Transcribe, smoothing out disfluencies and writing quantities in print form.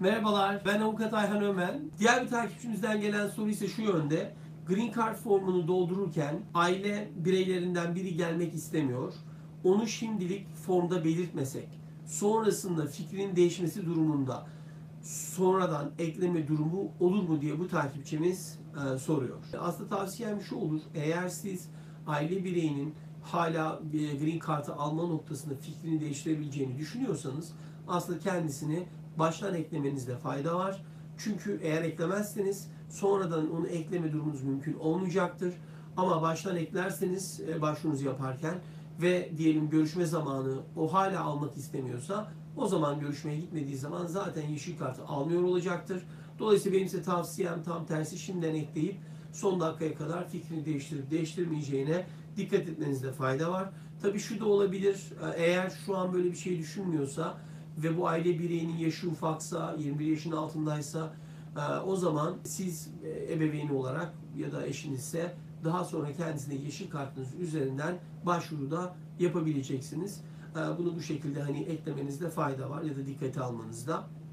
Merhabalar, ben Avukat Ayhan Ömen. Diğer bir takipçimizden gelen soru ise şu yönde. Green Card formunu doldururken aile bireylerinden biri gelmek istemiyor. Onu şimdilik formda belirtmesek, sonrasında fikrinin değişmesi durumunda sonradan ekleme durumu olur mu diye bu takipçimiz soruyor. Aslında tavsiyem şu olur. Eğer siz aile bireyinin hala Green Card'ı alma noktasında fikrini değiştirebileceğini düşünüyorsanız aslında kendisini baştan eklemenizde fayda var. Çünkü eğer eklemezseniz sonradan onu ekleme durumunuz mümkün olmayacaktır. Ama baştan eklerseniz başvurunuzu yaparken ve diyelim görüşme zamanı o hala almak istemiyorsa o zaman görüşmeye gitmediği zaman zaten yeşil kartı almıyor olacaktır. Dolayısıyla benim size tavsiyem tam tersi, şimdiden ekleyip son dakikaya kadar fikrini değiştirip değiştirmeyeceğine dikkat etmenizde fayda var. Tabii şu da olabilir, eğer şu an böyle bir şey düşünmüyorsa ve bu aile bireyinin yaşı ufaksa, 21 yaşın altındaysa o zaman siz ebeveyn olarak ya da eşinizse daha sonra kendisine yeşil kartınız üzerinden başvuruda yapabileceksiniz. Bunu bu şekilde eklemenizde fayda var ya da dikkate almanızda.